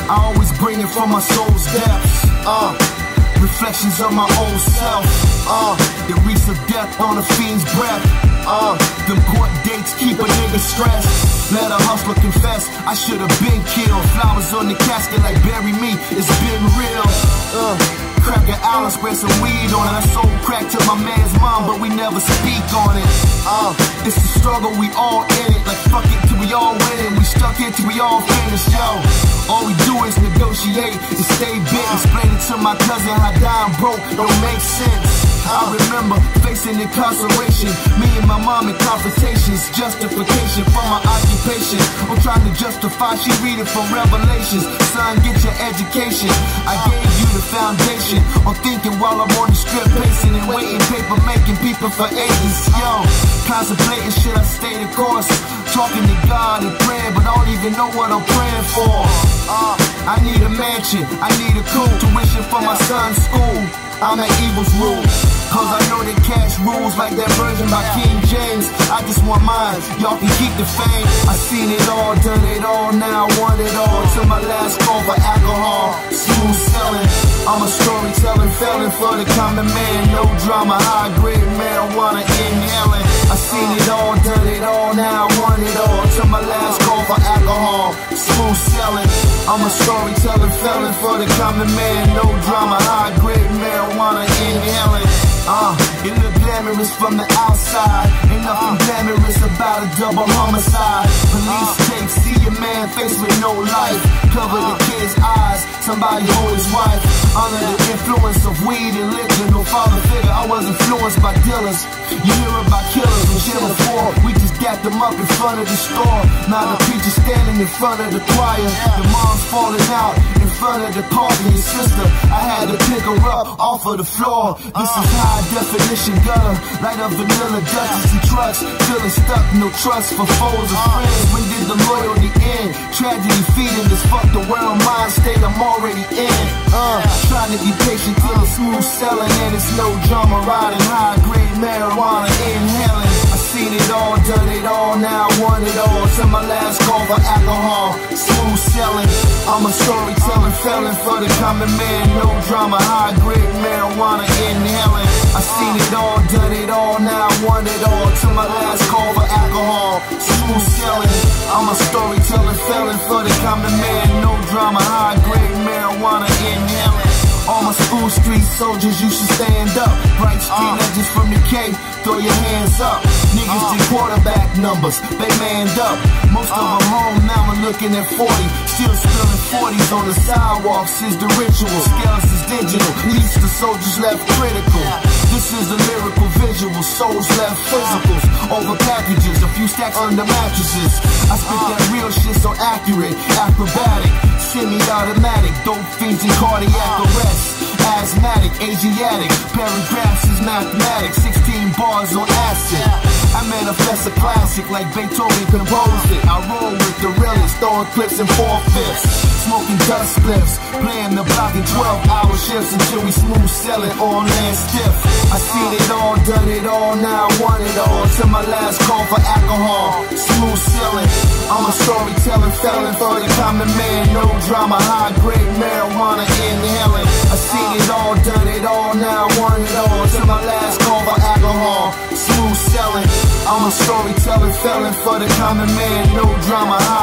I always bring it from my soul's depths. Reflections of my old self. The reeks of death on a fiend's breath. Them court dates keep a nigga stressed. Let a hustler confess, I should've been killed. Flowers on the casket like bury me, it's been real. Crack an island, spread some weed on it. I sold crack to my man's mom, but we never speak on it. It's a struggle, we all in it. Like fuck it till we all win it. We stuck here till we all finish, yo. All we do is negotiate and stay big. Explaining to my cousin how dying broke don't make sense. I remember facing incarceration, me and my mom in confrontations. Justification for my occupation. I'm trying to justify, she reading from Revelations. Son, get your education, I gave you the foundation. I'm thinking while I'm on the strip, pacing and waiting, paper making people for ages. Yo, contemplating should I stay the course. Talking to God and praying, but I don't even know what I'm praying for. I need a mansion, I need a cool tuition for my son's school. I'm at evil's rule, cause I know that cash rules like that version by King James. I just want mine, y'all can keep the fame. I seen it all, done it all, now I want it all. Till my last call for alcohol, smooth selling. I'm a storytelling, felon for the common man. No drama, high grade marijuana inhaling. I seen it all, done it all, now I want it all. Till my last call for alcohol, smooth selling. I'm a storytelling, felon for the common man. No drama, high grade marijuana inhaling. It look glamorous from the outside. Ain't nothing glamorous about a double homicide. Police tape, see your man face with no life. Cover the kid's eyes, somebody hold his wife. Under the influence of weed and liquor, no father figure, I was influenced by dealers. You hear about killers and shit before. We just got them up in front of the store. Now the preacher standing in front of the choir. The mom's falling out in front of the coffin. Your sister, I had to pick her up off of the floor. This is high definition gutter, light up vanilla Dutchess and trucks. Feeling stuck, no trust for foes or friends. When did the loyalty end? Tragedy feeding this fuck the world mind state I'm already in. Trying to be patient till it's smooth selling, and it's no drama riding, high grade marijuana inhaling. I seen it all, done it all, now I want it all. Till my last call for alcohol, smooth selling. I'm a storytelling, felon for the common man. No drama, high grade marijuana inhaling. I seen it all, done it all, now I want it all. Till my last call for alcohol, smooth selling. I'm a storytelling, felon for the common man. No drama, high grade marijuana inhaling. All my school street soldiers, you should stand up. Bright street legends from the K, throw your hands up. Niggas did quarterback numbers, they manned up. Most of them home now and looking at 40. Still spilling 40s on the sidewalks is the ritual. Scales is digital, leaves the soldiers left critical. This is the lyrical visual, souls left physicals. Over packages, a few stacks under mattresses. I spit that real shit so accurate, acrobatic, semi-automatic. Dope fiends and cardiac arrest. Asthmatic, Asiatic, paragraphs is mathematics. 16 bars on acid. I manifest a classic like Beethoven composed it. I roll with the realest, throwing clips in 4/5. Smoking dust spliffs, playing the block in 12-hour shifts until we smooth selling on land stiff. I seen it all, done it all, now I want it all. Till my last call for alcohol, smooth selling. I'm a storytelling, felon for the common man. No drama, high grade marijuana inhaling. I seen it all, done it all, now I want it all. Till my last call for alcohol, smooth selling. I'm a storytelling, felon for the common man. No drama,